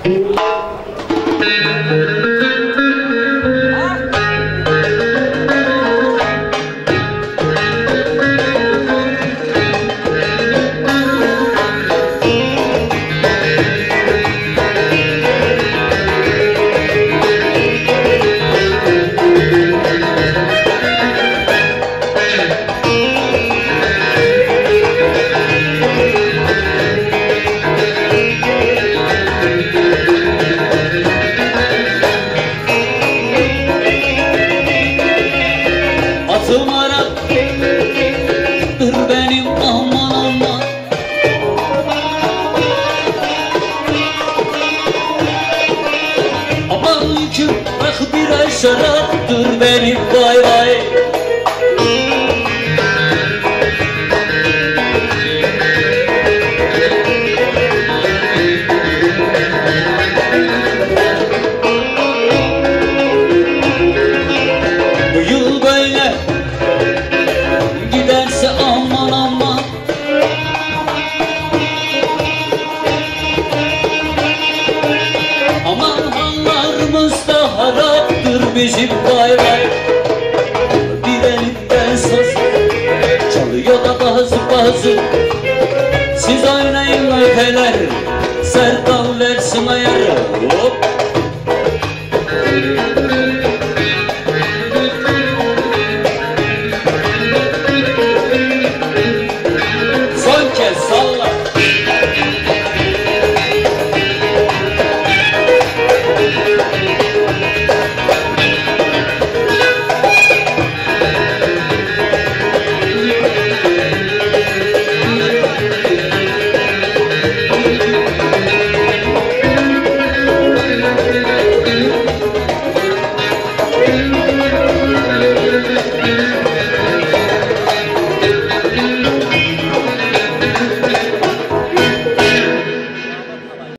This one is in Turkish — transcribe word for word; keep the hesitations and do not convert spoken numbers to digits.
Atım Arap'tır benim aman aman. Aman ki bak bir ay şaraptır benim vay vay. Bu yıl böyle giderse aman aman. Aman hallarımız da haraptır bizim vay vay. Bir elimden saz çalıyor da bazı bazı. Siz oynayın öpeler, Serkan versin ayarı. Hop.